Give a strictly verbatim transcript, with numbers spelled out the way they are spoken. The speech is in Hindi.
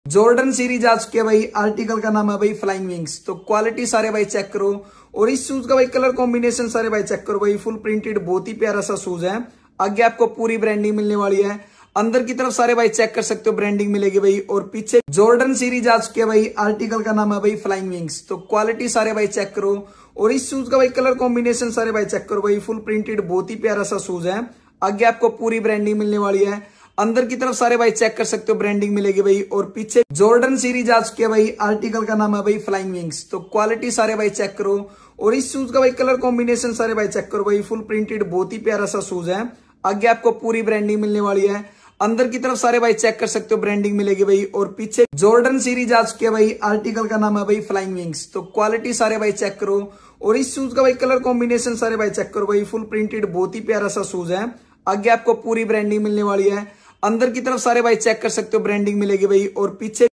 जॉर्डन सीरीज आ चुकी है भाई। आर्टिकल का नाम है भाई फ्लाइंग विंग्स। तो क्वालिटी सारे भाई चेक करो और इस शूज का भाई कलर कॉम्बिनेशन सारे भाई चेक करो भाई। फुल प्रिंटेड बहुत ही प्यारा सा शूज है। आगे आपको पूरी ब्रांडिंग मिलने वाली है। अंदर की तरफ सारे भाई चेक कर सकते हो, ब्रांडिंग मिलेगी भाई। और पीछे जॉर्डन सीरीज आ चुकी है भाई। आर्टिकल का नाम है भाई फ्लाइंग विंग्स। तो क्वालिटी सारे भाई चेक करो और इस शूज का भाई कलर कॉम्बिनेशन सारे भाई चेक करो भाई। फुल प्रिंटेड बहुत ही प्यारा सा शूज है। आगे आपको पूरी ब्रांडिंग मिलने वाली है। अंदर की तरफ सारे भाई चेक कर सकते हो, ब्रांडिंग मिलेगी भाई। और पीछे जॉर्डन सीरीज आ चुकी है भाई। आर्टिकल का नाम है भाई फ्लाइंग विंग्स। तो क्वालिटी सारे भाई चेक करो और इस शूज का भाई कलर कॉम्बिनेशन सारे भाई चेक करो भाई। फुल प्रिंटेड बहुत ही प्यारा सा शूज है। आगे आपको पूरी ब्रांडिंग मिलने वाली है। अंदर की तरफ सारे भाई चेक कर सकते हो, ब्रांडिंग मिलेगी भाई। और पीछे जॉर्डन सीरीज आ चुकी है भाई। आर्टिकल का नाम है भाई फ्लाइंग विंग्स। तो क्वालिटी सारे भाई चेक करो और इस शूज का भाई कलर कॉम्बिनेशन सारे भाई चेक करो भाई। फुल प्रिंटेड बहुत ही प्यारा सा शूज है। आगे आपको पूरी ब्रांडिंग मिलने वाली है। अंदर की तरफ सारे भाई चेक कर सकते हो, ब्रांडिंग मिलेगी भाई। और पीछे